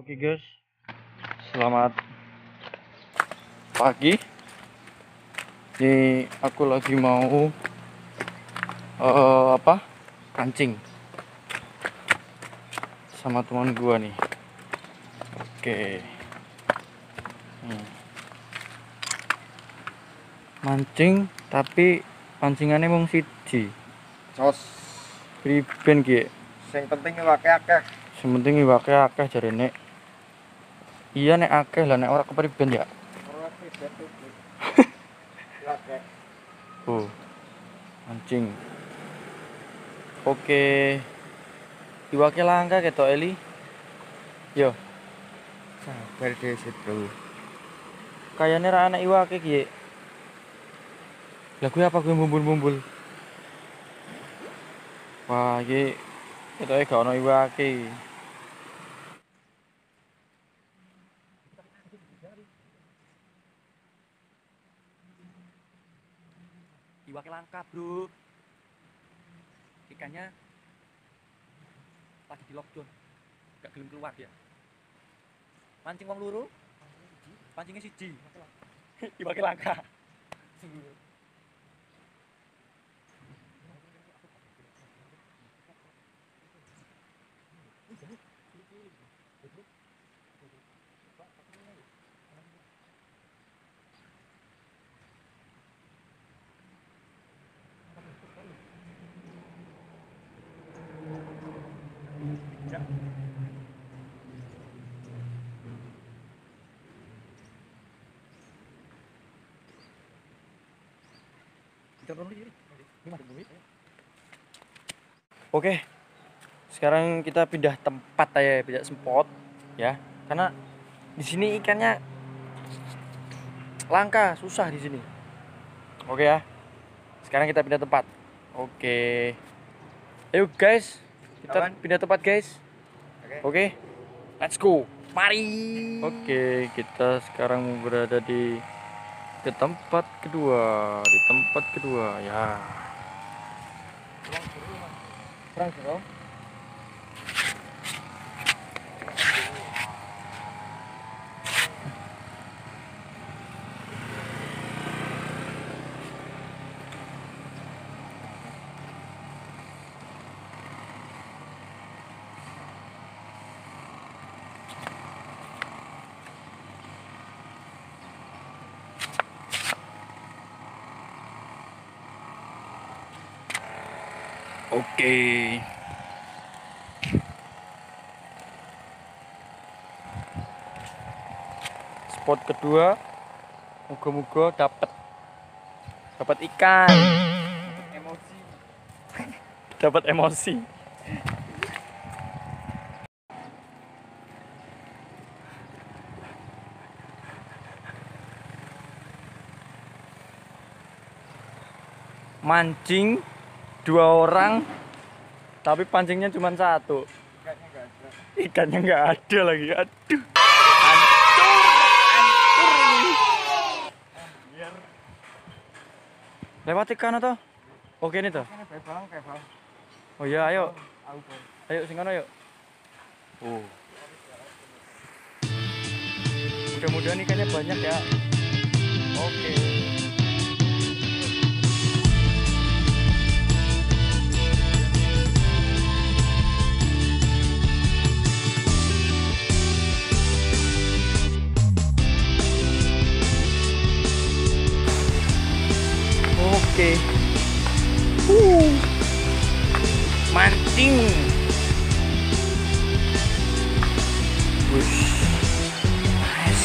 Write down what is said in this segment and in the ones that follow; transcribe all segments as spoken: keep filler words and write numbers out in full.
Oke guys, selamat pagi. Ini aku lagi mau uh, apa? Kancing sama teman gua nih. Oke. Hmm. Mancing tapi pancingannya mung siji. Jos. Priben ki? Sing penting iwake akeh. Sing penting iwake akeh jarene. Iya nek akeh lah, nek ora kepriben ya. Ora priben tuh. Iwake. Oh. Mancing. Oke. Iwake langka ketok Eli. Yo. Sabar dhisik, Bro. Kayane ra ana iwake ki. Lah kuwi apa kuwi bumbul-bumbul? Wah, iki ketoke gak ono iwake. Iwake langka, Bro. Ikannya lagi di lockdown. Gak gelem keluar dia. Mancing wong loro. Pancingnya siji. Iwake langka. Oke, sekarang kita pindah tempat aja, pindah spot ya, karena di sini ikannya langka, susah di sini. Oke ya, sekarang kita pindah tempat. Oke, ayo guys, kita Kawan. pindah tempat guys. Oke. Oke, let's go, mari. Oke, kita sekarang berada di ke tempat kedua, di tempat kedua ya. Perang, Bro. Oke. Spot kedua, moga-moga dapat dapat ikan, Emosi. dapat emosi. Mancing dua orang, tapi pancingnya cuma satu. Ikannya enggak ada. Ikannya nggak ada lagi. Aduh. Hancur, hancur ini. Biar Lewat ikan atau? Oke ini tuh. kan bae bang, kayak bang. Oh iya, ayo. Aku Bang. Ayo sing kono yuk. Oh. Mudah-mudahan ikannya banyak ya. Oke. Oke. Uh. Mancing. Wush. Nice.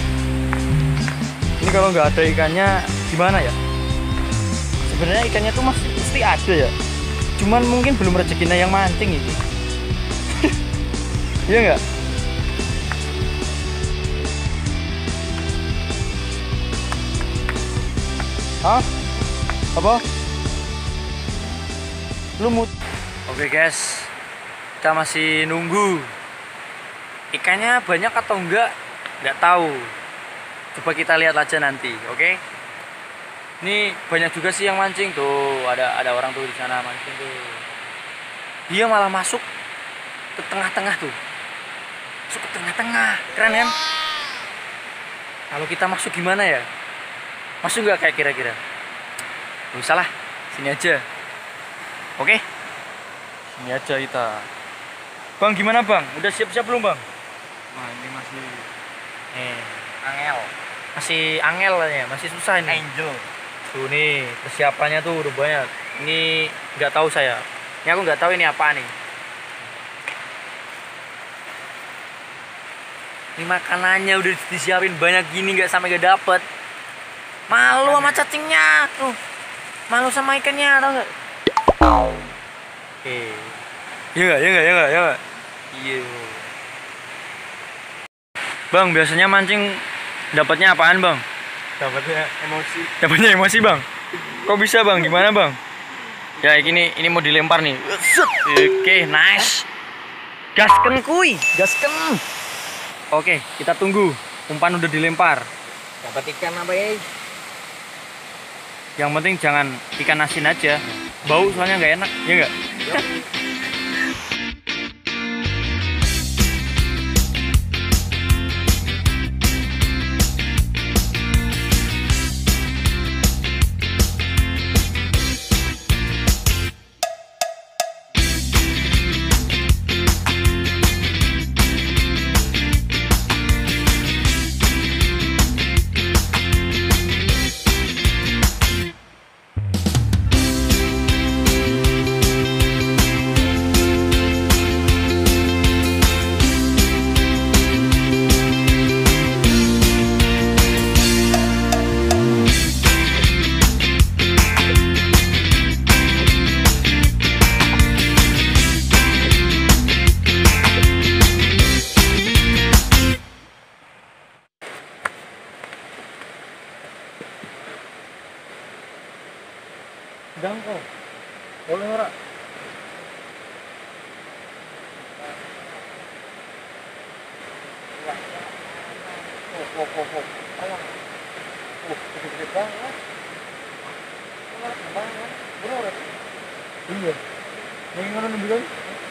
Ini kalau nggak ada ikannya gimana ya? Sebenarnya ikannya tuh masih pasti ada ya. Cuman mungkin belum rezekinya yang mancing ini. Iya nggak? Hah? Apa? Lumut. Oke guys, kita masih nunggu. Ikannya banyak atau enggak? Nggak tahu. Coba kita lihat aja nanti, oke? Ini banyak juga sih yang mancing tuh. Ada ada orang tuh di sana mancing tuh. Dia malah masuk ke tengah-tengah tuh. Masuk ke tengah-tengah, keren kan? Kalau kita masuk gimana ya? Masuk nggak kayak kira-kira? Gak usah lah, sini aja. Oke? Sini aja kita. Bang, gimana bang? Udah siap-siap belum bang? Nah, ini masih Nih, angel. masih angel ya, masih susah ini. Angel. Tuh nih, persiapannya tuh udah banyak. Ini nggak tahu saya. Ini aku nggak tahu ini apa nih. Ini makanannya udah disiapin banyak gini nggak sampai gak dapet. Malu sama cacingnya tuh. Malu sama ikannya, tau nggak? Oke. Iya nggak, iya nggak, iya nggak, iya nggak. Iya. Bang, biasanya mancing dapatnya apaan bang? Dapatnya emosi. Dapatnya emosi bang. Kok bisa bang? Gimana bang? Ya ini ini mau dilempar nih. Oke, nice. Gasken kuy, gasken. Oke, kita tunggu. Umpan udah dilempar. Dapat ikan apa ya? Yang penting jangan ikan asin aja. Bau soalnya nggak enak, ya nggak? Dangkal. Boleh ora? Oh, oh, oh, oh. Alah. Oh, gede banget. Alah, banget. Bro, ora. Iya. Yang ngono bilang.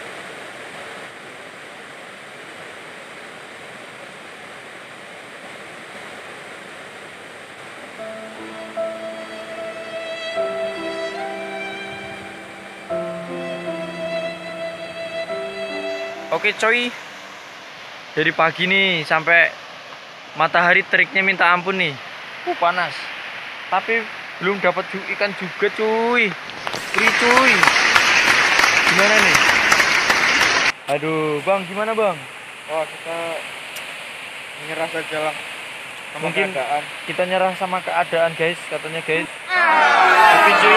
Oke coy, dari pagi nih sampai matahari teriknya minta ampun nih. Uh, panas. Tapi belum dapat ikan juga cuy. Free cuy. Gimana nih? Aduh, bang, gimana bang? Oh, kita menyerah saja lah sama Mungkin keadaan. kita nyerah sama keadaan guys, katanya guys. Tapi cuy,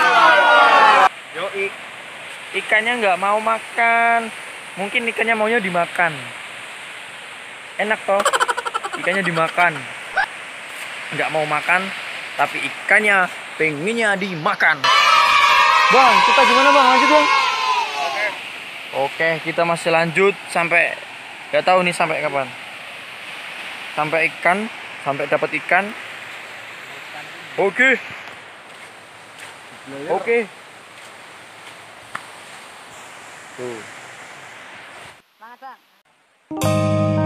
Yoi. ikannya nggak mau makan. Mungkin ikannya maunya dimakan. Enak toh, ikannya dimakan. Nggak mau makan, tapi ikannya pengennya dimakan. Bang, kita gimana bang? Lanjut bang. Oke. Oke, kita masih lanjut sampai nggak tahu nih sampai kapan. Sampai ikan, sampai dapat ikan. Oke, oke. Tuh. Semangat bang.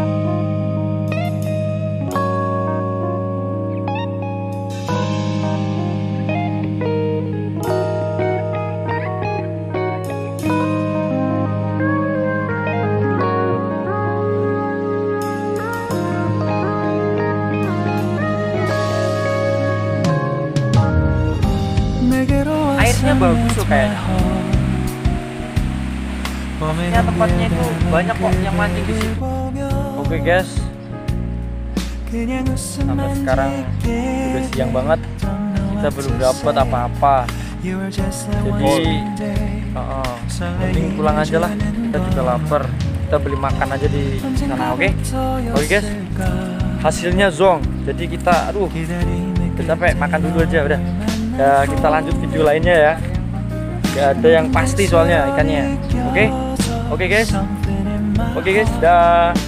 Airnya bagus tuh kayaknya. Ya tempatnya itu banyak kok yang mancing di situ. Oke guys, sampai sekarang udah siang banget, kita belum dapat apa-apa. Jadi, uh, mending pulang aja lah. Kita juga lapar. Kita beli makan aja di sana, oke? Oke guys, hasilnya zong. Jadi kita, aduh, udah capek, makan dulu aja udah. Ya kita lanjut video lainnya ya. Gak ada yang pasti soalnya ikannya. Oke, oke guys, oke guys, dah.